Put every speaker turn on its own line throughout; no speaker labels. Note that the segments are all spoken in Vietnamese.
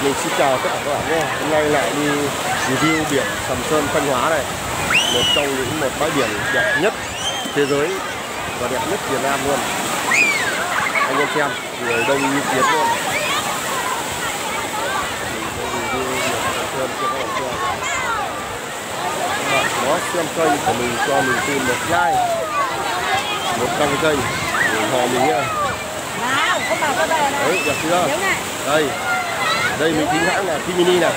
Mình xin chào tất cả các bạn nhé. Hôm nay lại đi review biển Sầm Sơn Thanh Hóa này, một trong những bãi biển đẹp nhất thế giới và đẹp nhất Việt Nam luôn. Anh em xem, người đông như kiến luôn. Đó, xem kênh của mình cho mình xin một like, một đăng kênh ủng hộ mình nhá. Đấy, đẹp chưa? Đây, đây mình chính hãng là Mini này.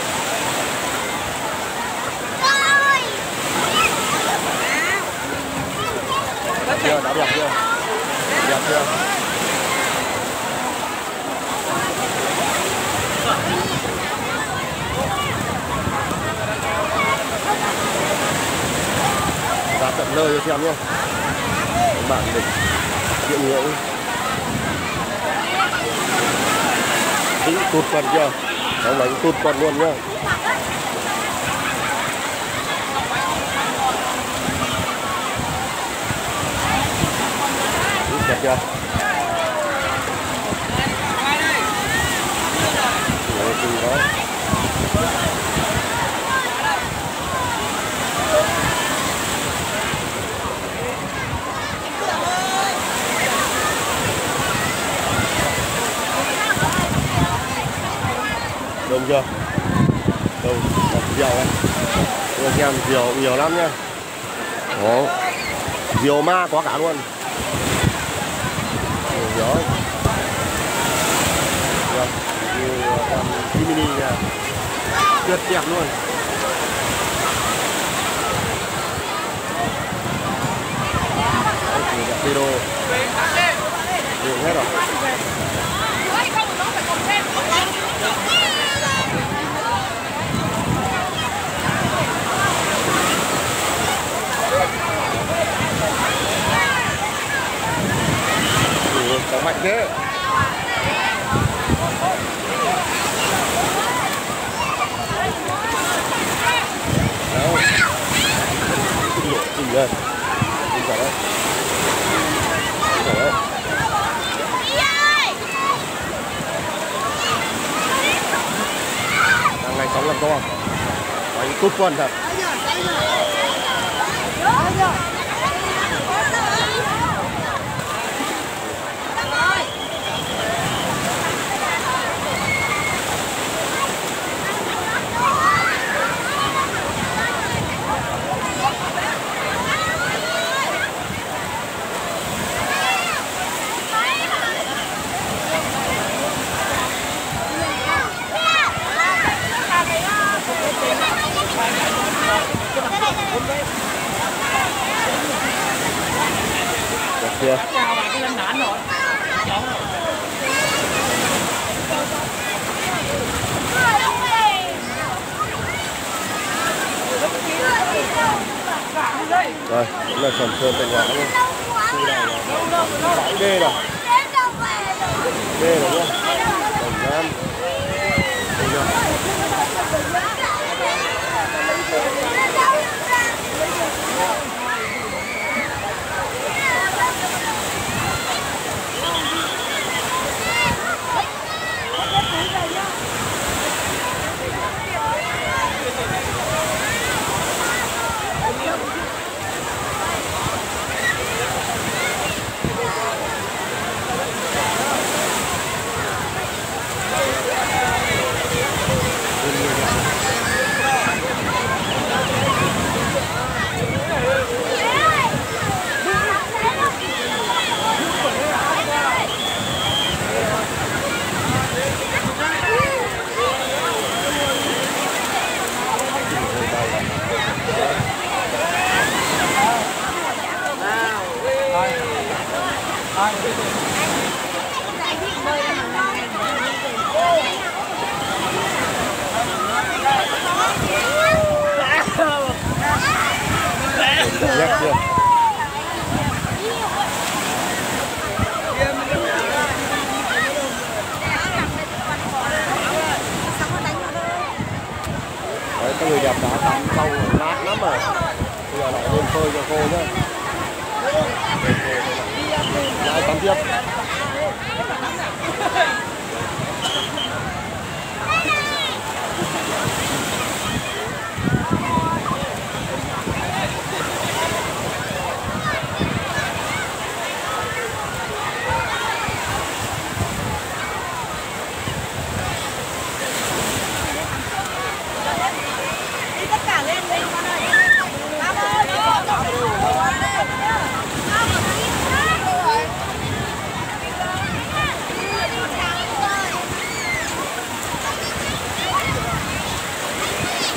Chưa, đã đẹp chưa? Đẹp chưa? Ra tận nơi cho xem nhé. Các bạn đừng chiêm ngưỡng. Tính tụt phần chưa? Đó là tụt phần luôn nhá. Đẹp chưa? Đấy, từ đó. Đông chưa? Đông, diều đấy. Anh em diều nhiều lắm nhá. Đó. Diều ma có cả luôn. Diều ấy. Như con mini nè. Tuyệt đẹp luôn. Đấy, thì đẹp video. Nhiều hết rồi. Có mạnh thế. Đâu. Kinh lên. Kinh cả đấy. Kinh cả đấy. Đang ngày sóng làm to. Đánh cúp quân thật. Được chưa? Rồi, cũng là Sầm Sơn Thanh Hóa luôn. Khu này là bãi đê rồi. Đê rồi nhá. Đồng Nam. Đẹp chưa? Đấy, các người đẹp đã tắm xong rồi, mát lắm rồi. Bây giờ lại lên phơi cho khô nhá. Lại tắm tiếp.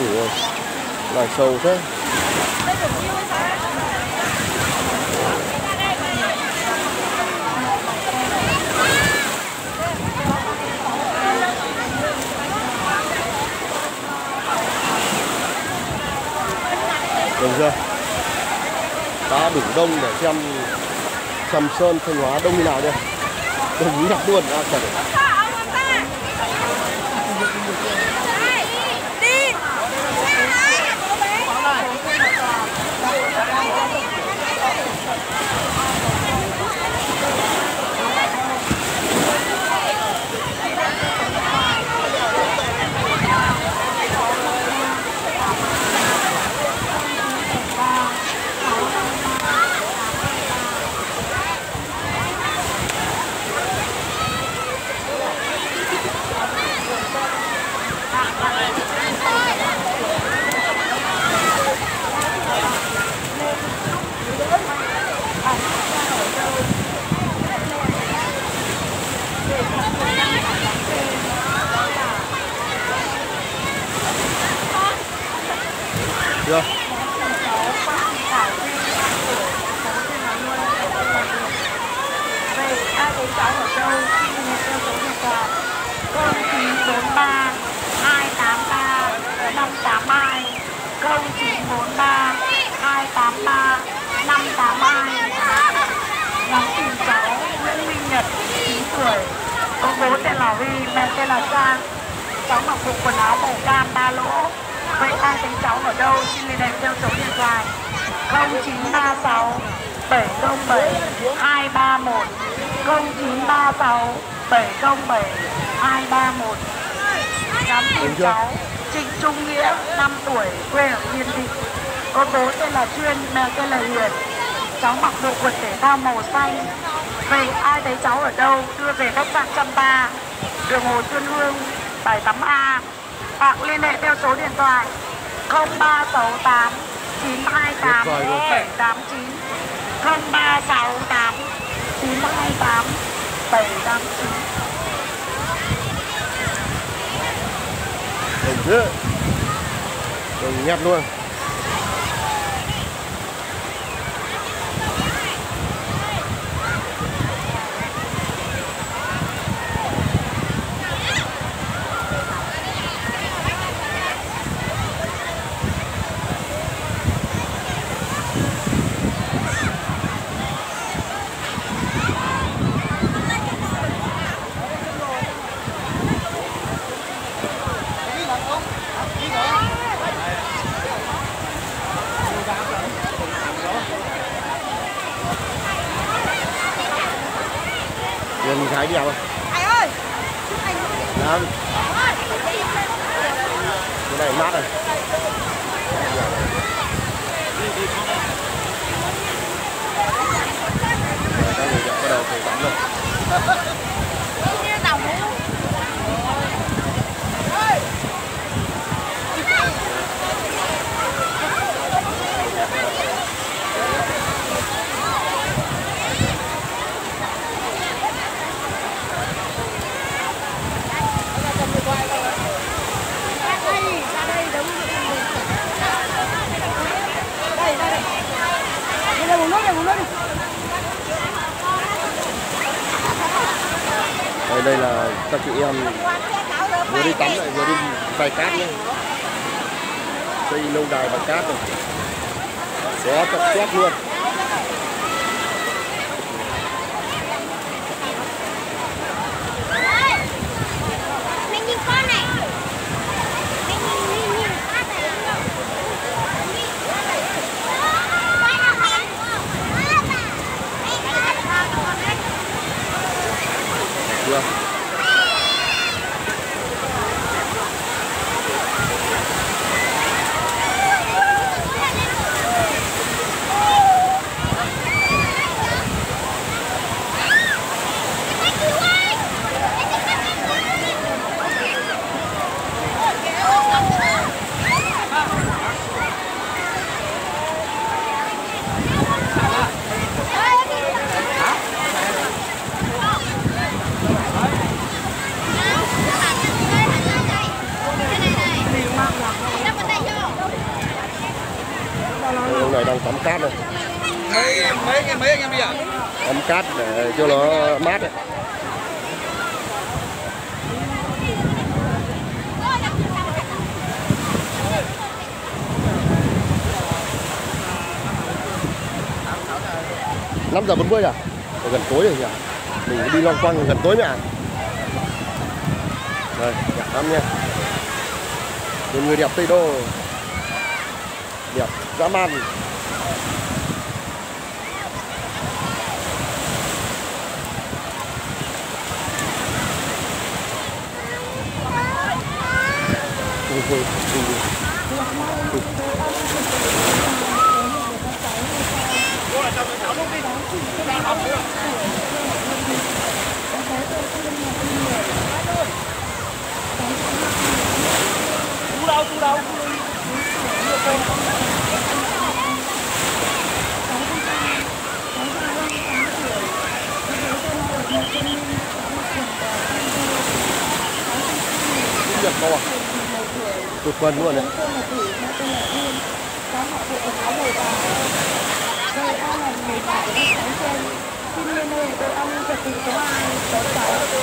rồi. Lại sâu thế. Được chưa? Đã đủ đông để xem Sầm Sơn Thanh Hóa đông như nào chưa? Đông nhặt luôn à, trời. Được.
Về ai đến cháu ở đâu xin liên hệ theo số điện thoại 0943 283 582 0943 283 582. Nhắn tìm cháu Nguyễn Minh Nhật 9 tuổi, có bố tên là Huy, mẹ tên là Trang. Cháu mặc bộ quần áo màu cam 3 lỗ. Vậy ai thấy cháu ở đâu xin liên hệ theo số điện thoại 0936 707 231 0936 707 231. Nhắn tin cháu Trịnh Trung Nghĩa 5 tuổi, quê ở Yên Định, có bố tên là Chuyên, mẹ tên là Hiền. Cháu mặc bộ quần thể thao màu xanh. Vậy ai thấy cháu ở đâu đưa về khách sạn 103 đường Hồ Xuân Hương 78A, hoặc liên hệ theo số điện thoại 0368 928 789 0368 928 789.
Đồng chứ. Đồng nhặt luôn. Nhìn thấy đi không?
Thầy ơi!
Đó. Cái này mát rồi. Các người bắt đầu phải tắm rồi. Đây là các chị em vừa đi tắm lại vừa đi vài cát nhé. Xây lâu đài bằng cát rồi. Có chặt chét luôn.
Mình nhìn con này. Mình nhìn.
Chưa? cát này.
Mấy anh em đi ạ?
Ấm cát để cho nó mát đấy. Năm giờ 40 à? Ở gần tối rồi nhỉ? Mình đi loanh quanh gần tối nhỉ? Đây, đẹp lắm nha. Một người đẹp Tây Đô. Đẹp dã man.
Tu đâu?
Đẹp không ạ? Tuyệt vời luôn này.
Xin liên hệ với ông trật tự số 2 số 6